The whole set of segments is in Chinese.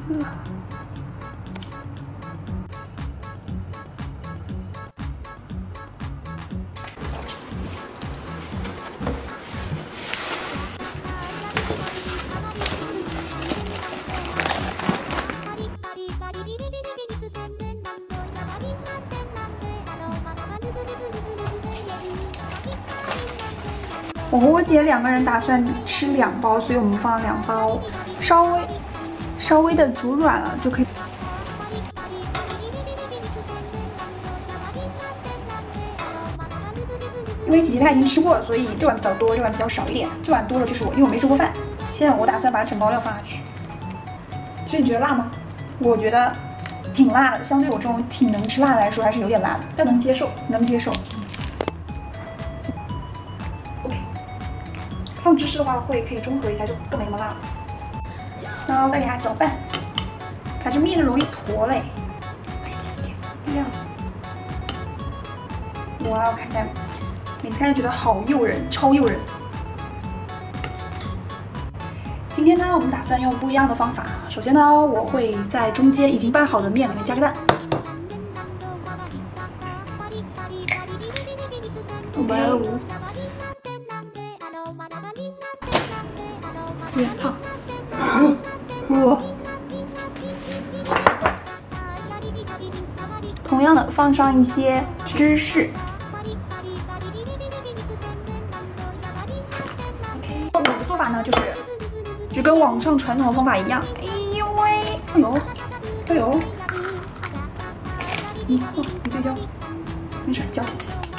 我和我姐2个人打算吃2包，所以我们放了2包，稍微的煮软了就可以。因为姐姐她已经吃过了，所以这碗比较多，这碗比较少一点。这碗多了就是我，因为我没吃过饭。现在我打算把整包料放下去。其实你觉得辣吗？我觉得挺辣的，相对我这种挺能吃辣的来说，还是有点辣的，但能接受，能接受。OK， 放芝士的话可以中和一下，就更没那么辣了。然后再给它搅拌，看这面就容易坨嘞。这样，哇，看起来每次看就觉得好诱人，超诱人。今天呢，我们打算用不一样的方法。首先呢，我会在中间已经拌好的面里面加个蛋。哇哦！有点烫。哇！同样的，放上一些芝士。OK， 我的做法呢就跟网上传统的方法一样。哎呦喂！哎呦！哎呦！没对焦，没事，焦。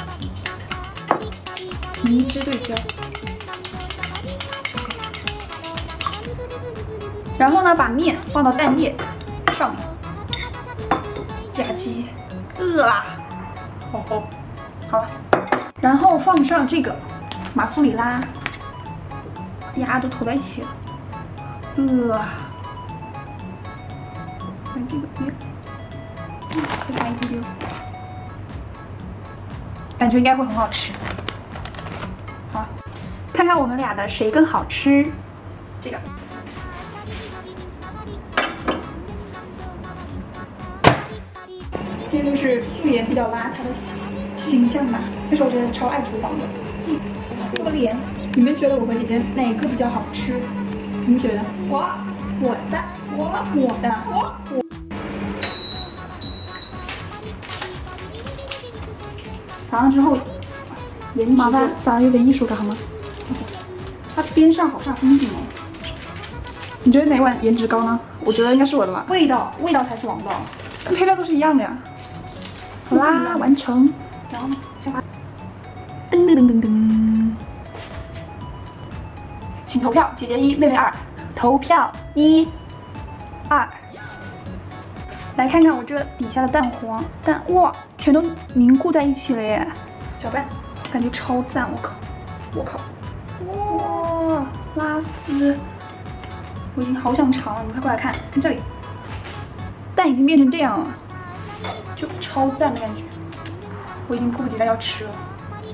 迷之对焦。然后呢，把面放到蛋液上面，吧唧，好了，然后放上这个马苏里拉，呀，都坨在一起了，看这个面，再来一丢丢，感觉应该会很好吃。好，看看我们俩的谁更好吃，这个。这个是素颜比较邋遢的形象吧，但是我真的超爱厨房的。这个脸，你们觉得我和姐姐哪个比较好吃？你们觉得？我的。撒上之后，麻烦撒的有点艺术感好吗？它边上好像风景哦。你觉得哪碗颜值高呢？我觉得应该是我的吧。味道才是王道，跟配料都是一样的呀。好啦，完成。然后呢，先把噔噔噔噔噔，请投票，姐姐1，妹妹2，投票1、2。来看看我这底下的蛋黄，哇，全都凝固在一起了耶！搅拌，感觉超赞，我靠，哇，拉丝，我已经好想尝了，你们快过来看，看这里，蛋已经变成这样了。就超赞的感觉，我已经迫不及待要吃了。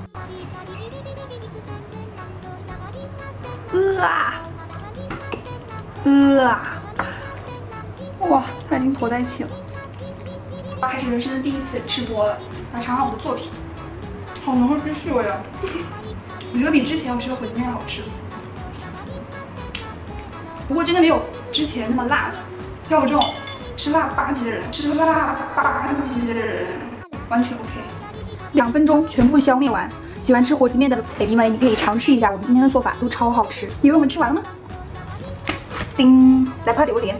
哇，它已经坨在一起了。开始人生的第1次吃播了，来尝尝我的作品。好浓的芝士味啊！我觉得比之前我吃的火鸡面好吃。不过真的没有之前那么辣了。像我这种吃辣8级的人，完全 OK。2分钟全部消灭完。喜欢吃火鸡面的 baby 们，你可以尝试一下我们今天的做法，都超好吃。以为我们吃完了吗？叮，来块榴莲。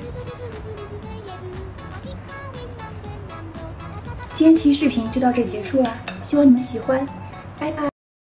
今天视频就到这结束了，希望你们喜欢，拜拜。